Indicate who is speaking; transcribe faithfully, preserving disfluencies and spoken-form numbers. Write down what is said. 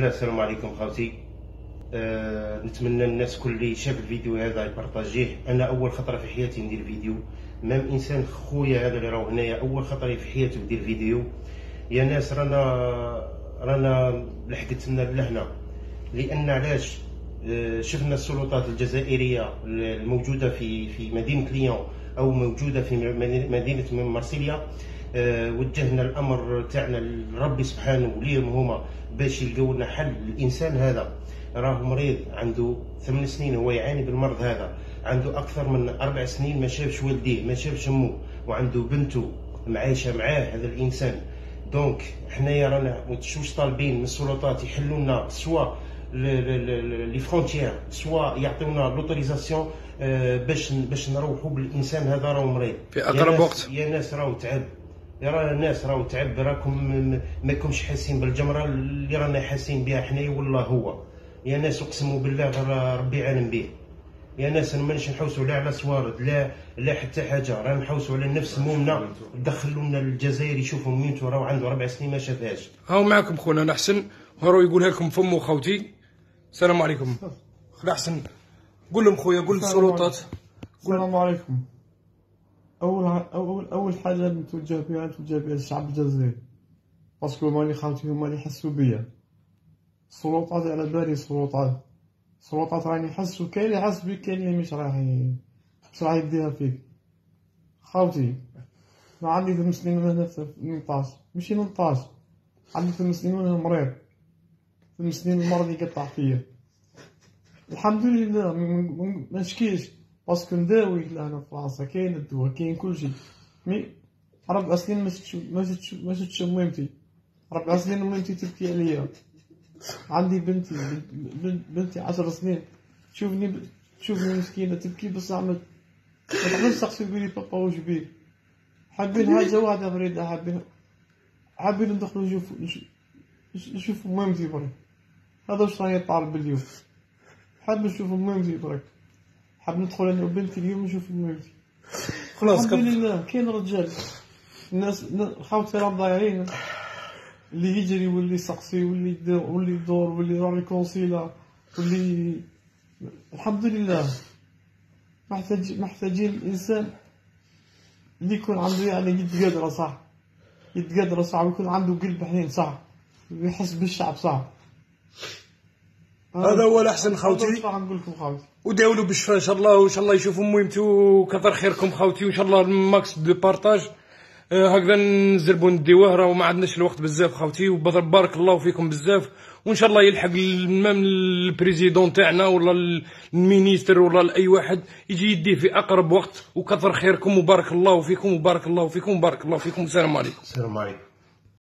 Speaker 1: الله. السلام عليكم خوتي. أه نتمنى الناس كل اللي شاف الفيديو هذا يبارطاجيه. انا اول خطره في حياتي ندير فيديو، مام انسان خويا هذا اللي راهو هنايا اول خطره في حياته يدير فيديو. يا ناس رانا رانا لحقت لنا لهنا، لان علاش؟ أه شفنا السلطات الجزائريه الموجوده في في مدينه ليون او موجوده في مدينه مرسيليا. أه وجهنا الامر تاعنا لربي سبحانه وليهم هما باش يلقوا لنا حل. الانسان هذا راه مريض، عنده ثمان سنين هو يعاني بالمرض هذا، عنده اكثر من اربع سنين ما شافش والديه ما شافش امه، وعنده بنته معايشه معاه هذا الانسان. دونك حنايا رانا مش طالبين من السلطات يحلوا لنا سوا لي فرونتيير سوا يعطيونا لوتوريزاسيون باش باش نروحوا بالانسان هذا راهو مريض
Speaker 2: في اقرب وقت.
Speaker 1: يا ناس راهو تعب، يا راه الناس راهو تعب، راكم ماكمش حاسين بالجمره اللي رانا حاسين بها حنايا والله هو. يا ناس اقسموا بالله غير ربي عالم به. يا ناس مانيش نحوسوا لا على صوارد لا لا حتى حاجه، رانا نحوسوا على نفس مومنا. دخلوا لنا الجزائر يشوفوا ميمتو راهو عنده اربع سنين ما شافهاش.
Speaker 2: هاو معكم خونا انا حسن، هارو يقولها لكم فمو خوتي. السلام عليكم. خونا حسن قول لهم خويا، قول للسلطات.
Speaker 3: السلام عليكم. اول اول اول حاجه نتوجه بها نتوجه بها للشعب الجزائري، باسكو ماني خاوتي هما اللي يحسوا بيا. السلطات على بالي، السلطات السلطات راني يحسوا، كاين اللي يحس بيك كاين اللي مش راح مش راح يديها فيك. خاوتي ما عندي ثمان سنين وانا في ثمنطاش، ماشي ثمنطاش، عندي ثمان سنين وانا مريض، ثمان سنين المرض يقطع فيا. الحمد لله ما نشكيش، باسكو نداوي لهنا في فرنسا، كاين الدواء كاين كلشي. مي ربع سنين ما شفتش ما شفتش ما شفتش ميمتي، ربع سنين ميمتي تبكي عليا. عندي بنتي بنتي عشر سنين تشوفني تشوفني مسكينه تبكي بصح ما تقدرش تقصي تقولي بابا واش بيك. حابين حاجه واحده فريده، حابين حابين ندخلو نشوفو نشوفو ميمتي برك. هذا واش راني طالب اليوم، حاب نشوفو ميمتي برك، حاب ندخل انا وبنتي اليوم نشوفو ميمتي.
Speaker 2: خلاص
Speaker 3: الحمد لله كاين رجال، الناس خاوتي راهم ضايعين، اللي يجري واللي يسقسي واللي يدور واللي يدور واللي راه الكونسيلا واللي. الحمد لله محتاج محتاجين الانسان اللي يكون عنده يعني يد قادره صح، يد قادره صح، ويكون عنده قلب حنين صح، ويحس بالشعب صح.
Speaker 2: هذا هو الاحسن خوتي.
Speaker 3: نقول لكم خوتي
Speaker 2: وداولوا بالشفاء ان شاء الله، وان شاء الله يشوفوا مهمتو. كثر خيركم خوتي، وان شاء الله ماكس دو بارطاج. آه هكذا نزربوا نديوه، راه ما عندناش الوقت بزاف خوتي، وبارك الله فيكم بزاف. وان شاء الله يلحق مام البريزيدون تاعنا ولا المينيستر ولا اي واحد يجي يديه في اقرب وقت. وكثر خيركم وبارك الله فيكم وبارك الله فيكم وبارك الله فيكم. السلام عليكم.
Speaker 1: السلام عليكم.